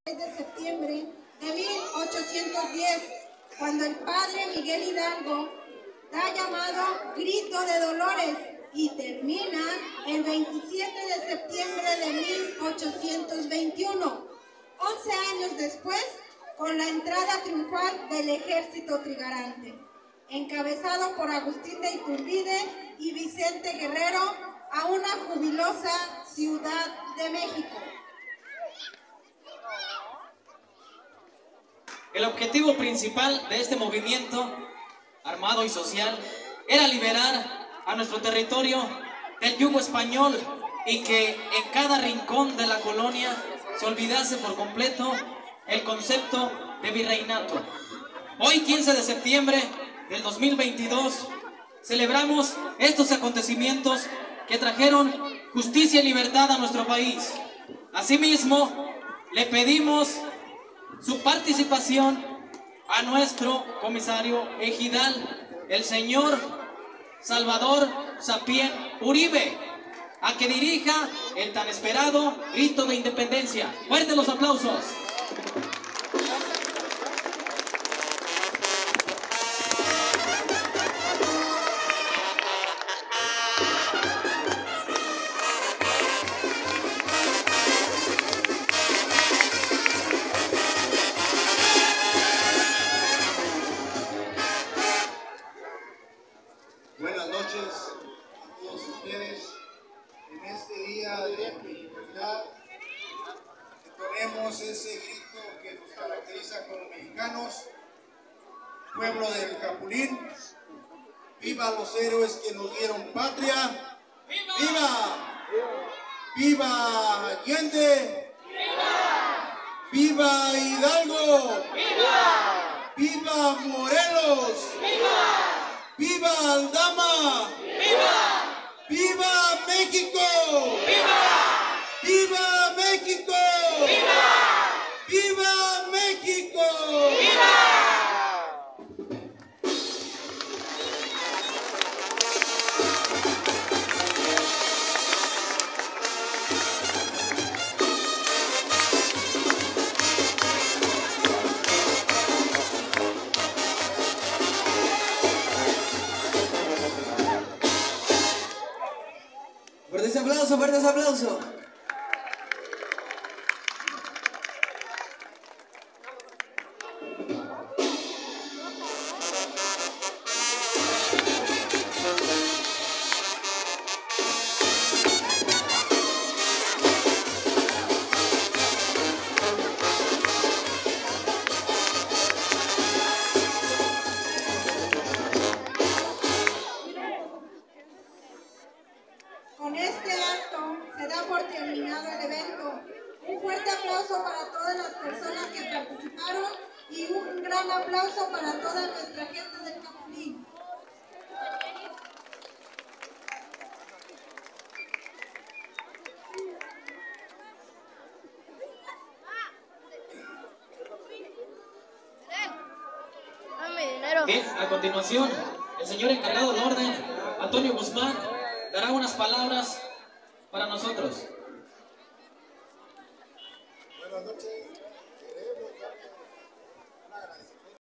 de septiembre de 1810, cuando el padre Miguel Hidalgo da llamado Grito de Dolores y termina el 27 de septiembre de 1821, 11 años después, con la entrada triunfal del ejército trigarante, encabezado por Agustín de Iturbide y Vicente Guerrero, a una jubilosa Ciudad de México. El objetivo principal de este movimiento armado y social era liberar a nuestro territorio del yugo español y que en cada rincón de la colonia se olvidase por completo el concepto de virreinato. Hoy, 15 de septiembre del 2022, celebramos estos acontecimientos que trajeron justicia y libertad a nuestro país. Asimismo, le pedimos su participación a nuestro comisario ejidal, el señor Salvador Sapien Uribe, a que dirija el tan esperado grito de independencia. ¡Fuertes los aplausos! Buenas noches a todos ustedes. En este día de mexicanidad entonemos ese grito que nos caracteriza como mexicanos, pueblo del Capulín. ¡Viva los héroes que nos dieron patria! ¡Viva! ¡Viva Allende! ¡Viva! ¡Viva Hidalgo! ¡Viva! ¡Viva Morelos! ¡Viva! ¡Viva Aldama! ¡Viva! ¡Viva México! ¡Viva! ¡Viva México! ¡Viva! ¡Viva México! ¡Viva! Fuertes aplausos, fuertes aplausos. Con este acto se da por terminado el evento. Un fuerte aplauso para todas las personas que participaron y un gran aplauso para toda nuestra gente del Capulín. Bien, a continuación, el señor encargado del orden, Antonio Guzmán, dará unas palabras para nosotros. Buenas noches.